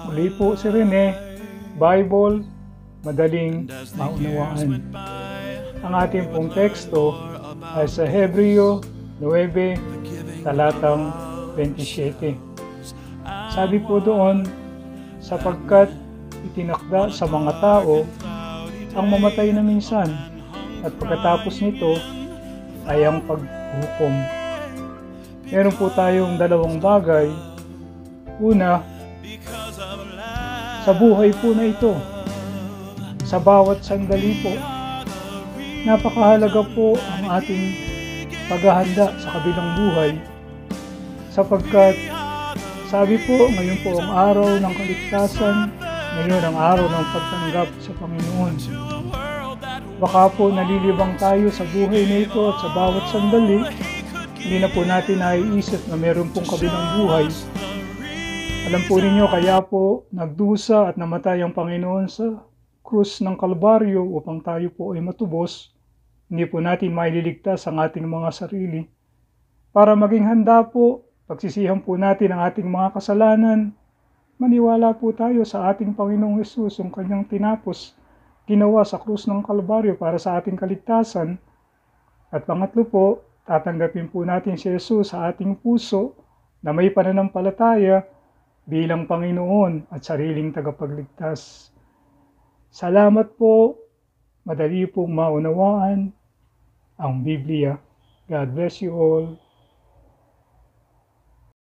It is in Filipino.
Muli po si Rene, Bible, madaling maunawaan. Ang ating pong teksto ay sa Hebreo 9, talatang 27. Sabi po doon, sapagkat itinakda sa mga tao ang mamatay na minsan, at pagkatapos nito ay ang paghukom. Meron po tayong dalawang bagay. Una, sa buhay po na ito, sa bawat sandali po, napakahalaga po ang ating paghahanda sa kabilang buhay, sapagkat sabi po, ngayon po ang araw ng kaligtasan, ngayon ang araw ng pagtanggap sa Panginoon. Baka po nalilibang tayo sa buhay na ito at sa bawat sandali, hindi na po natin naiisip na meron pong kabilang buhay. Alam po ninyo, kaya po nagdusa at namatay ang Panginoon sa krus ng Kalbaryo upang tayo po ay matubos. Hindi po natin maililigtas ang ating mga sarili. Para maging handa po, pagsisihan po natin ang ating mga kasalanan, maniwala po tayo sa ating Panginoong Hesus, ang kanyang tinapos, ginawa sa krus ng Kalbaryo para sa ating kaligtasan. At pangatlo po, tatanggapin po natin si Hesus sa ating puso na may pananampalataya bilang Panginoon at sariling tagapagligtas. Salamat po, madali pong maunawaan ang Biblia. God bless you all.